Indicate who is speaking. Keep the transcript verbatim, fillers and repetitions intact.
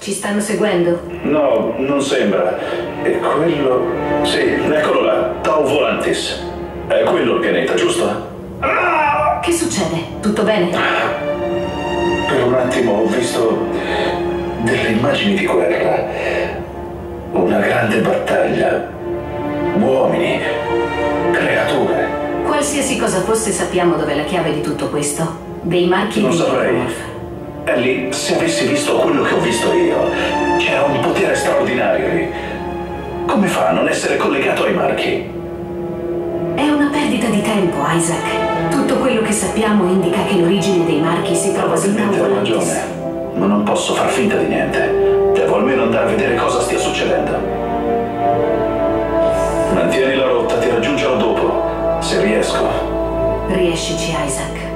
Speaker 1: Ci stanno seguendo?
Speaker 2: No, non sembra. E quello... Sì, eccolo là, Tau Volantis. È quello il pianeta, giusto?
Speaker 1: Ah! Che succede? Tutto bene?
Speaker 2: Per un attimo ho visto delle immagini di guerra. Una grande battaglia. Uomini, creature.
Speaker 1: Qualsiasi cosa fosse, sappiamo dov'è la chiave di tutto questo. Dei marchi
Speaker 2: Non
Speaker 1: di
Speaker 2: saprei.
Speaker 1: Necromorph.
Speaker 2: Ellie, se avessi visto quello che ho visto io, c'era un potere straordinario lì. Come fa a non essere collegato ai marchi?
Speaker 1: È una perdita di tempo, Isaac. Tutto quello che sappiamo indica che l'origine dei marchi si trova su Tau
Speaker 2: Probabilmente hai
Speaker 1: Volantis.
Speaker 2: ragione, ma non posso far finta di niente. Devo almeno andare a vedere cosa stia succedendo. Mantieni la rotta, ti raggiungerò dopo, se riesco.
Speaker 1: Riescici, Isaac.